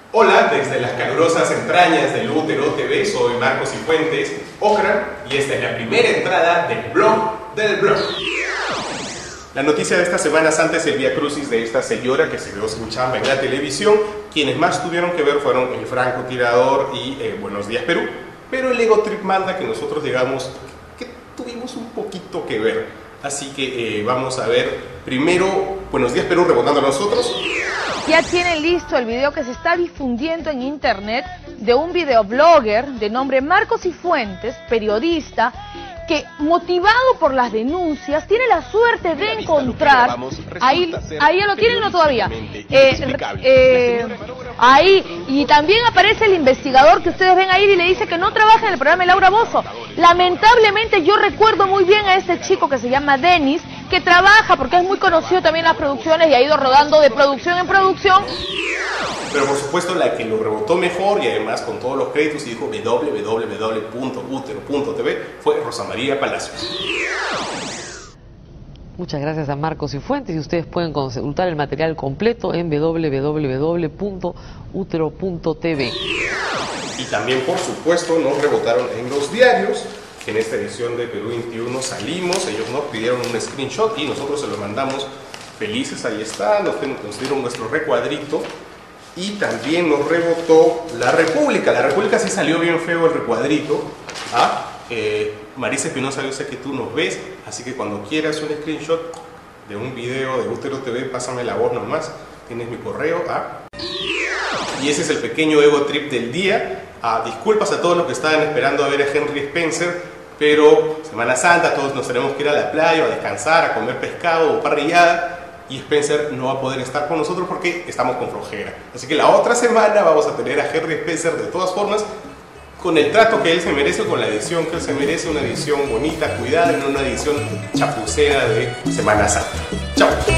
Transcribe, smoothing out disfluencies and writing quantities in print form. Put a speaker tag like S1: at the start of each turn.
S1: Hola, desde las calurosas entrañas del Útero TV, soy Marcos Cifuentes, Ocran, y esta es la primera entrada del blog del blog. La noticia de esta Semana Santa es el Vía Crucis de esta señora que se quedó sin chamba en la televisión. Quienes más tuvieron que ver fueron el francotirador y Buenos Días Perú. Pero el ego trip manda que nosotros digamos que tuvimos un poquito que ver. Así que vamos a ver primero Buenos Días Perú rebotando a nosotros.
S2: Ya tienen listo el video que se está difundiendo en internet de un videoblogger de nombre Marcos Cifuentes, periodista, que motivado por las denuncias tiene la suerte de encontrar, ahí ya lo tienen o todavía, ahí, y también aparece el investigador que ustedes ven ahí y le dice que no trabaja en el programa de Laura Bozzo. Lamentablemente yo recuerdo muy bien a este chico que se llama Denis, que trabaja porque es muy conocido también en las producciones y ha ido rodando de producción en producción.
S1: Pero por supuesto la que lo rebotó mejor y además con todos los créditos y dijo www.utero.tv fue Rosa María Palacios.
S3: Muchas gracias a Marcos Cifuentes y ustedes pueden consultar el material completo en www.utero.tv.
S1: Y también por supuesto nos rebotaron en los diarios. En esta edición de Perú 21 salimos, ellos nos pidieron un screenshot y nosotros se lo mandamos felices, ahí está, nos dieron nuestro recuadrito. Y también nos rebotó La República sí salió bien feo el recuadrito. Marisa Espinosa, yo sé que tú nos ves, así que cuando quieras un screenshot de un video de Útero TV, pásame la voz nomás, tienes mi correo. Y ese es el pequeño ego trip del día. Disculpas a todos los que estaban esperando a ver a Henry Spencer, pero Semana Santa, todos nos tenemos que ir a la playa, a descansar, a comer pescado o parrillada, y Spencer no va a poder estar con nosotros porque estamos con flojera. Así que la otra semana vamos a tener a Henry Spencer de todas formas, con el trato que él se merece, con la edición que él se merece, una edición bonita, cuidada, y no una edición chapucera de Semana Santa. Chao.